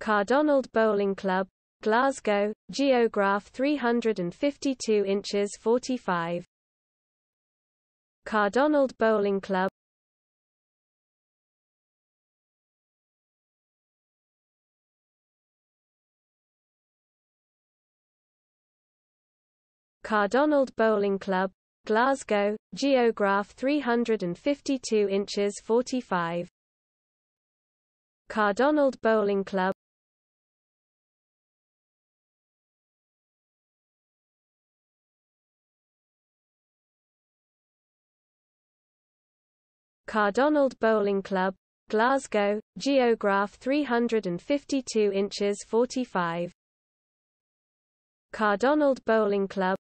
Cardonald Bowling Club, Glasgow, geograph 352 inches 45. Cardonald Bowling Club, Cardonald Bowling Club, Glasgow, geograph 352 inches 45. Cardonald Bowling Club, Cardonald Bowling Club, Glasgow, geograph 352 inches 45. Cardonald Bowling Club,